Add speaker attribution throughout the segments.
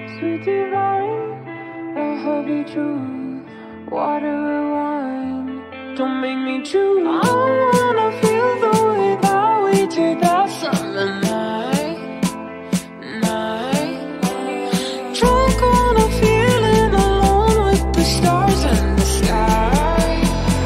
Speaker 1: Sweet divine, a heavy truth, water or wine, don't make me choose. I wanna feel the way that we did that summer night. Drunk on a feeling, alone with the stars and the sky.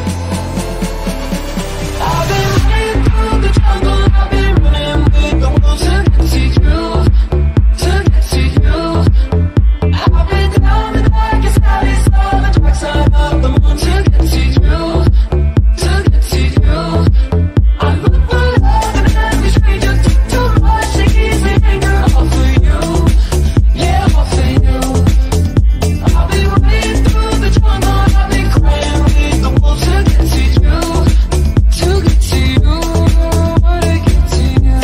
Speaker 1: I've been running through the jungle, I've been running with the wolves to get to you, to get to you. I've been down in the darkest alleys, saw the dark side of the moon to get to you, to get to you. I look for love in every stranger, took too much to easily anger, all for you, yeah, all for you. I'll be running through the jungle, I'll be crying with the wolves to get to you, to get to you, to get to you.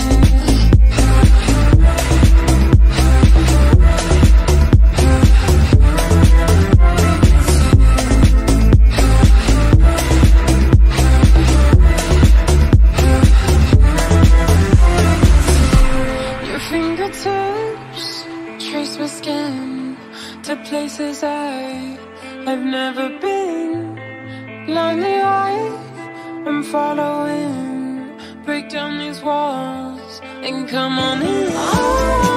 Speaker 1: Your fingertips trace my skin to places I've never been. Blindly I'm following. Break down these walls and come on in.